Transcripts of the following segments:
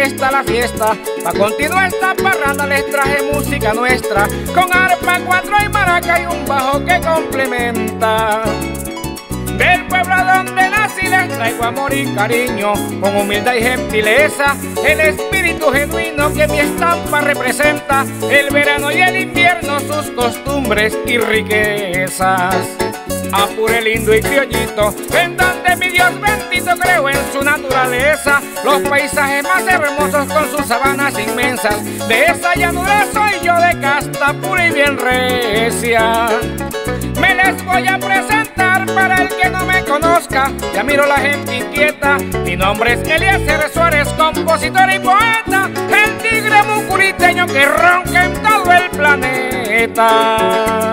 está la fiesta. Pa' continuar esta parranda les traje música nuestra, con arpa, cuatro y maraca y un bajo que complementa. Del pueblo donde nací les traigo amor y cariño, con humildad y gentileza, el espíritu genuino que mi estampa representa, el verano y el invierno, sus costumbres y riquezas. Apure lindo y criollito, en donde mi Dios bendito creo en su naturaleza, los paisajes más hermosos con sus sabanas inmensas, de esa llanura soy yo de casta pura y bien recia. Me les voy a presentar para el que no me conozca, ya miro la gente inquieta, mi nombre es Eliezer Suárez, compositor y poeta, el tigre mucuriteño que ronca en todo el planeta.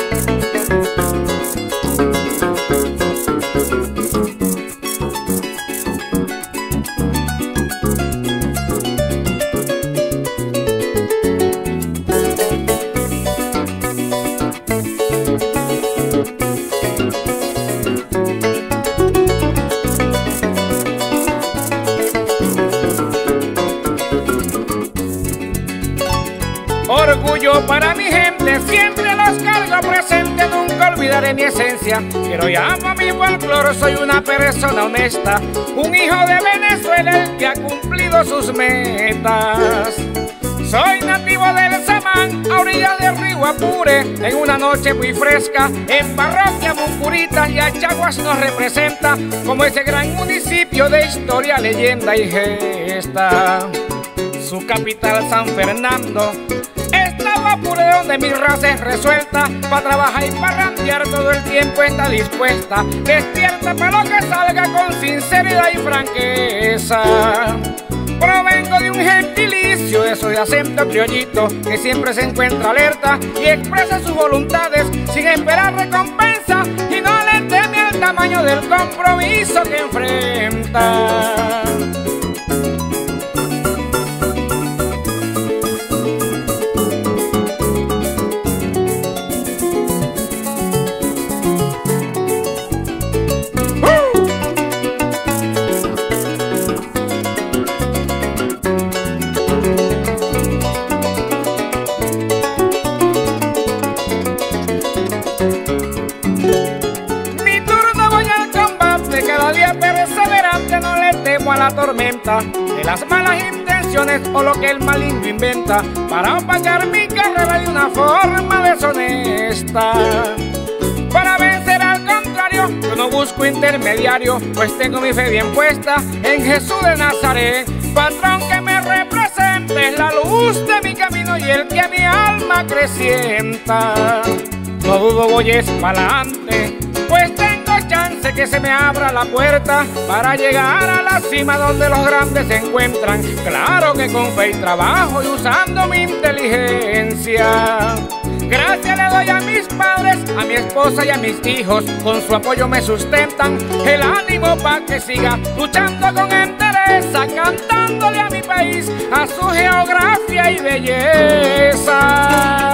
Orgullo para mi gente, siempre los cargo presente, nunca olvidaré mi esencia. Quiero y amo mi folclore, soy una persona honesta, un hijo de Venezuela, el que ha cumplido sus metas. Soy nativo del Samán, a orillas del río Apure, en una noche muy fresca, en parroquia Mucuritas y Achaguas nos representa, como ese gran municipio de historia, leyenda y gesta. Su capital San Fernando, estaba Apure donde mi raza es resuelta, pa' trabajar y parrandear todo el tiempo está dispuesta, despierta para lo que salga con sinceridad y franqueza. Provengo de un gentilicio, eso de acento criollito, que siempre se encuentra alerta y expresa sus voluntades sin esperar recompensa, y no le teme al tamaño del compromiso que enfrenta. Perseverante, no le temo a la tormenta de las malas intenciones o lo que el maligno inventa para opacar mi carrera de una forma deshonesta. Para vencer al contrario, yo no busco intermediario, pues tengo mi fe bien puesta en Jesús de Nazaret, patrón que me represente, es la luz de mi camino y el que mi alma crecienta. No dudo, voy es pa'lante, pues tengo chance que se me abra la puerta para llegar a la cima donde los grandes se encuentran. Claro que con fe y trabajo y usando mi inteligencia. Gracias le doy a mis padres, a mi esposa y a mis hijos, con su apoyo me sustentan el ánimo para que siga luchando con entereza, cantándole a mi país, a su geografía y belleza.